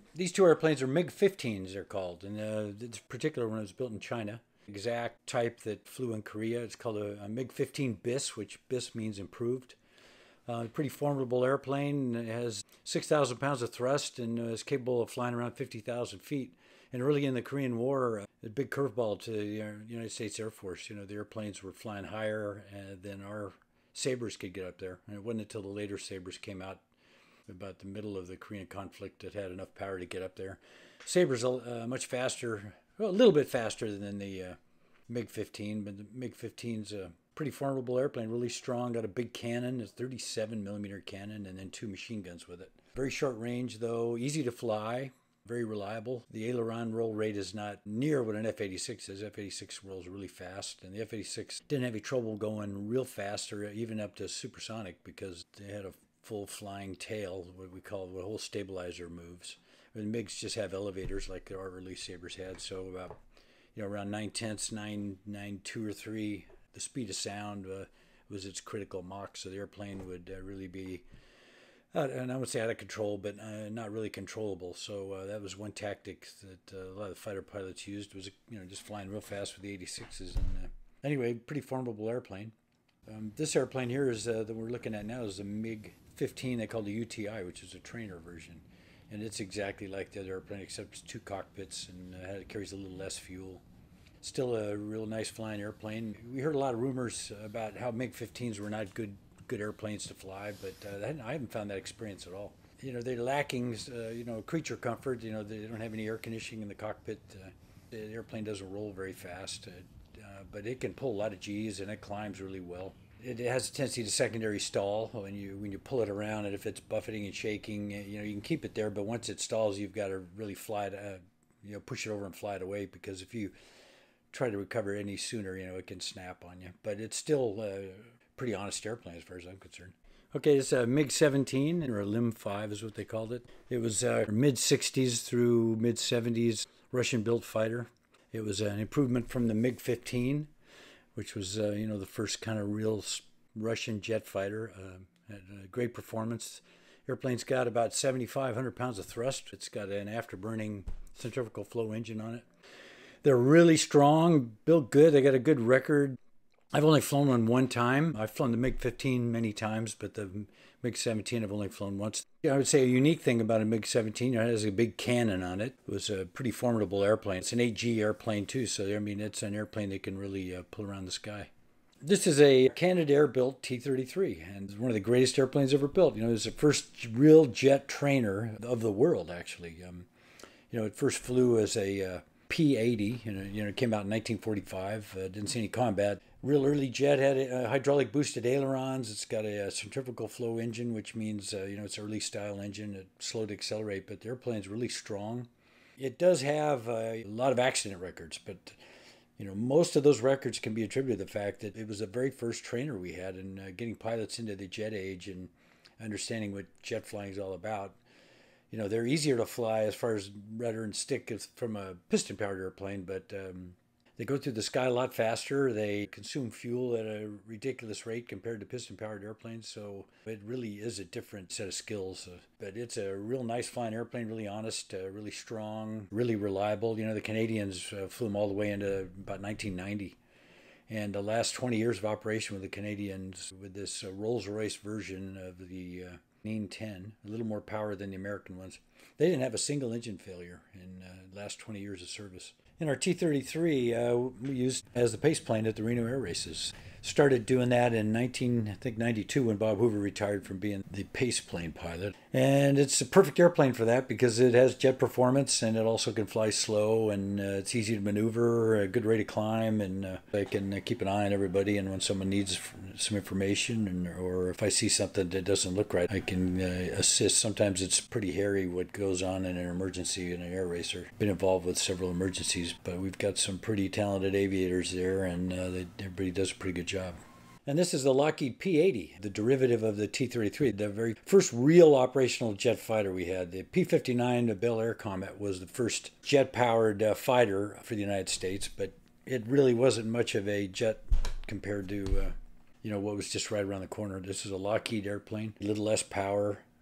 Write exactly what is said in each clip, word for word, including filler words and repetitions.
These two airplanes are MiG fifteens, they're called, and uh, this particular one was built in China. Exact type that flew in Korea. It's called a, a MiG fifteen bis, which bis means improved. Uh, pretty formidable airplane. It has six thousand pounds of thrust and uh, is capable of flying around fifty thousand feet. And early in the Korean War, uh, a big curveball to the uh, United States Air Force. You know, the airplanes were flying higher uh, than our Sabres could get up there. And it wasn't until the later Sabres came out about the middle of the Korean conflict that had enough power to get up there. Sabres uh, much faster, well, a little bit faster than the uh, MiG fifteen, but the MiG fifteen's a pretty formidable airplane, really strong, got a big cannon, a thirty-seven millimeter cannon, and then two machine guns with it. Very short range though, easy to fly, very reliable. The aileron roll rate is not near what an F eighty-six is. F eighty-six rolls really fast, and the F eighty-six didn't have any trouble going real fast or even up to supersonic because they had a full flying tail, what we call the whole stabilizer moves. And MiGs just have elevators like our early Sabres had, so about you know around nine tenths, nine nine two or three, the speed of sound uh, was its critical Mach, so the airplane would uh, really be, uh, and I would say out of control, but uh, not really controllable. So uh, that was one tactic that uh, a lot of the fighter pilots used was you know just flying real fast with the eighty-sixes. And uh, anyway, pretty formidable airplane. Um, this airplane here is uh, that we're looking at now is a MiG fifteen. They call the U T I, which is a trainer version, and it's exactly like the other airplane except it's two cockpits and uh, it carries a little less fuel. Still a real nice flying airplane. We heard a lot of rumors about how MiG fifteens were not good good airplanes to fly, but uh, I haven't found that experience at all. You know, they're lacking, uh, you know, creature comfort. You know, they don't have any air conditioning in the cockpit. Uh, the airplane doesn't roll very fast. Uh, Uh, but it can pull a lot of G's and it climbs really well. It has a tendency to secondary stall when you when you pull it around, and if it's buffeting and shaking, you know you can keep it there. But once it stalls, you've got to really fly it, uh, you know, push it over and fly it away, because if you try to recover any sooner, you know it can snap on you. But it's still a pretty honest airplane as far as I'm concerned. Okay, it's a MiG seventeen, or a L I M five is what they called it. It was uh, mid sixties through mid seventies Russian-built fighter. It was an improvement from the MiG fifteen, which was, uh, you know, the first kind of real Russian jet fighter. Uh, had a great performance. Airplane's got about seventy-five hundred pounds of thrust. It's got an afterburning centrifugal flow engine on it. They're really strong, built good. They got a good record. I've only flown one one time. I've flown the MiG fifteen many times, but the MiG seventeen I've only flown once. Yeah, I would say a unique thing about a MiG seventeen, it has a big cannon on it. It was a pretty formidable airplane. It's an eight G airplane too, so I mean it's an airplane that can really uh, pull around the sky. This is a Canadair-built T thirty-three, and it's one of the greatest airplanes ever built. You know, it was the first real jet trainer of the world, actually. Um, you know, it first flew as a uh, P eighty. You know, you know, it came out in nineteen forty-five. Uh, didn't see any combat. Real early jet, had uh, hydraulic boosted ailerons. It's got a, a centrifugal flow engine, which means uh, you know it's an early style engine. It's slow to accelerate, but the airplane's really strong. It does have uh, a lot of accident records, but you know most of those records can be attributed to the fact that it was the very first trainer we had in uh, getting pilots into the jet age and understanding what jet flying is all about. You know, they're easier to fly as far as rudder and stick from a piston-powered airplane, but um, they go through the sky a lot faster. They consume fuel at a ridiculous rate compared to piston-powered airplanes, so it really is a different set of skills. Uh, but it's a real nice flying airplane, really honest, uh, really strong, really reliable. You know, the Canadians uh, flew them all the way into about nineteen ninety. And the last twenty years of operation with the Canadians, with this uh, Rolls-Royce version of the uh, N ten, a little more power than the American ones. They didn't have a single engine failure in uh, the last twenty years of service. In our T thirty-three, uh, we used as the pace plane at the Reno Air Races. Started doing that in nineteen, I think ninety-two, when Bob Hoover retired from being the pace plane pilot. And it's a perfect airplane for that because it has jet performance and it also can fly slow, and uh, it's easy to maneuver, a good rate of climb, and uh, I can uh, keep an eye on everybody. And when someone needs some information, and, or if I see something that doesn't look right, I can uh, assist. Sometimes it's pretty hairy what goes on in an emergency in an air racer. Been involved with several emergencies, but we've got some pretty talented aviators there, and uh, they, everybody does a pretty good job. And this is the Lockheed P eighty, the derivative of the T thirty-three, the very first real operational jet fighter we had. The P fifty-nine, the Bel Air Comet, was the first jet-powered uh, fighter for the United States, but it really wasn't much of a jet compared to, uh, you know, what was just right around the corner. This is a Lockheed airplane, a little less power,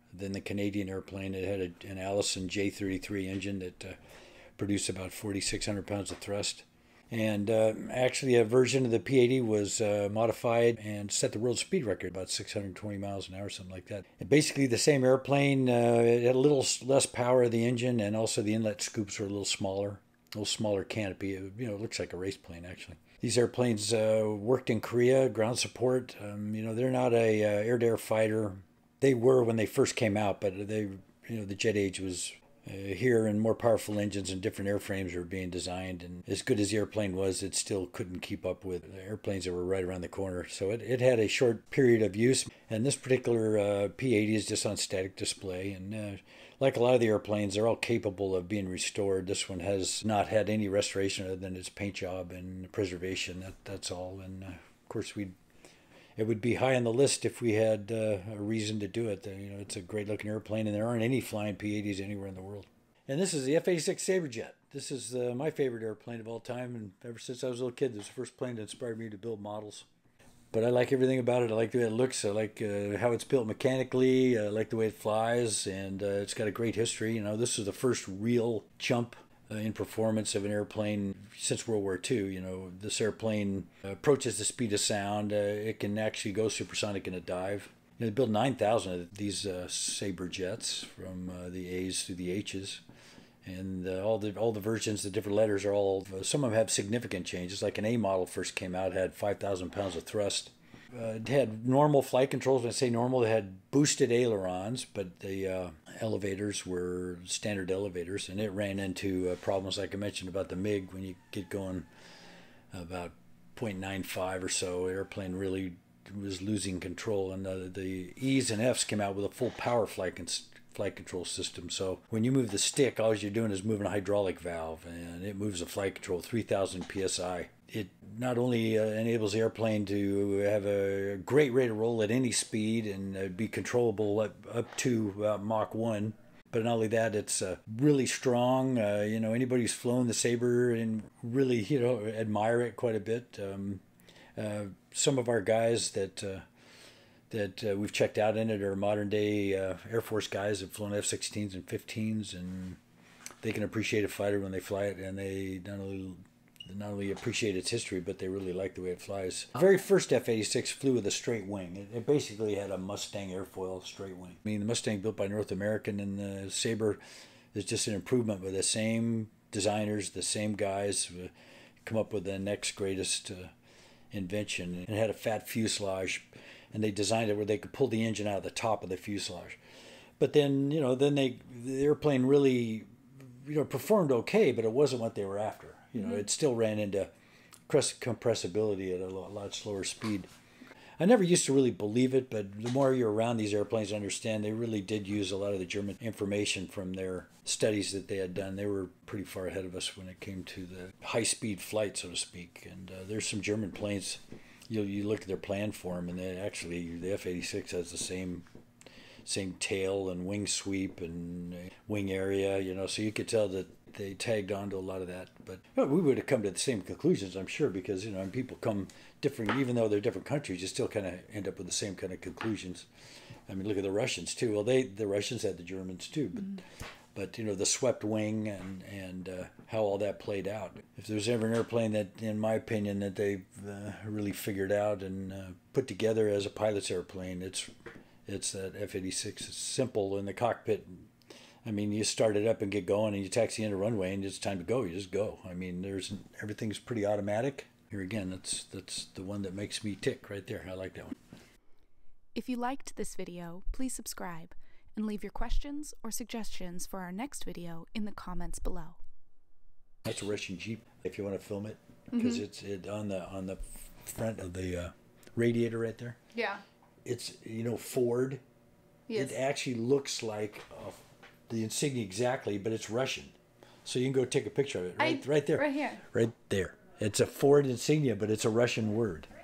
than the Canadian airplane. It had a, an Allison J thirty-three engine that uh, produced about forty-six hundred pounds of thrust. And uh, actually a version of the P eighty was uh, modified and set the world speed record, about six hundred twenty miles an hour, something like that. And basically the same airplane, uh, it had a little less power of the engine, and also the inlet scoops were a little smaller, a little smaller canopy. It, you know, it looks like a race plane, actually. These airplanes uh, worked in Korea, ground support. Um, you know, they're not a uh, air-to-air fighter. They were when they first came out, but they, you know, the jet age was Uh, here, and more powerful engines and different airframes were being designed, and as good as the airplane was, it still couldn't keep up with the airplanes that were right around the corner. So it, it had a short period of use, and this particular uh, P eighty is just on static display, and uh, like a lot of the airplanes, they're all capable of being restored. This one has not had any restoration other than its paint job and preservation. That, that's all, and uh, of course we'd it would be high on the list if we had uh, a reason to do it. Uh, you know, it's a great-looking airplane, and there aren't any flying P eighties anywhere in the world. And this is the F eighty-six Saberjet. This is uh, my favorite airplane of all time, and ever since I was a little kid, this was the first plane that inspired me to build models. But I like everything about it. I like the way it looks. I like uh, how it's built mechanically. I like the way it flies, and uh, it's got a great history. You know, this is the first real jump Uh, in performance of an airplane since World War Two. You know, this airplane approaches the speed of sound. Uh, it can actually go supersonic in a dive. You know, they built nine thousand of these uh, Sabre jets, from uh, the A's through the H's, and uh, all the all the versions, the different letters are all. Uh, some of them have significant changes. Like an A model first came out, had five thousand pounds of thrust. Uh, it had normal flight controls. When I say normal, it had boosted ailerons, but the uh, elevators were standard elevators, and it ran into uh, problems like I mentioned about the MiG. When you get going about point nine five or so, airplane really was losing control, and the, the E's and F's came out with a full power flight, con flight control system. So when you move the stick, all you're doing is moving a hydraulic valve, and it moves the flight control three thousand P S I. It not only uh, enables the airplane to have a great rate of roll at any speed and uh, be controllable up, up to uh, Mach one, but not only that, it's uh, really strong. Uh, you know, anybody who's flown the Sabre and really, you know, admire it quite a bit. Um, uh, some of our guys that uh, that uh, we've checked out in it are modern day uh, Air Force guys that have flown F sixteens and fifteens, and they can appreciate a fighter when they fly it, and they not only not only appreciate its history, but they really like the way it flies. The very first F eighty-six flew with a straight wing. It, it basically had a Mustang airfoil straight wing. I mean, the Mustang built by North American, and the Sabre is just an improvement with the same designers, the same guys, uh, come up with the next greatest uh, invention. And it had a fat fuselage, and they designed it where they could pull the engine out of the top of the fuselage. But then, you know, then they the airplane really, you know, performed okay, but it wasn't what they were after. You know, mm-hmm. It still ran into compressibility at a lot slower speed. I never used to really believe it, but the more you're around these airplanes, understand they really did use a lot of the German information from their studies that they had done. They were pretty far ahead of us when it came to the high-speed flight, so to speak. And uh, there's some German planes, you you look at their plan for them, and they actually, the F eighty-six has the same same tail and wing sweep and wing area, you know, so you could tell that they tagged on to a lot of that. But you know, we would have come to the same conclusions, I'm sure, because, you know, when people come different, even though they're different countries, you still kind of end up with the same kind of conclusions. I mean, look at the Russians, too. Well, they the Russians had the Germans, too. But, mm. but you know, the swept wing and, and uh, how all that played out. If there's ever an airplane that, in my opinion, that they've uh, really figured out and uh, put together as a pilot's airplane, it's it's that F eighty-six. It's simple in the cockpit. I mean, you start it up and get going, and you taxi into runway, and it's time to go. You just go. I mean, there's everything's pretty automatic. Here again, that's that's the one that makes me tick right there. I like that one. If you liked this video, please subscribe and leave your questions or suggestions for our next video in the comments below. That's a Russian Jeep. If you want to film it, because mm-hmm. it's it on the on the front of the uh, radiator right there. Yeah. It's, you know, Ford. Yes. It actually looks like a the insignia exactly, but it's Russian. So you can go take a picture of it right, I, right there. Right here. Right there. It's a Ford insignia, but it's a Russian word.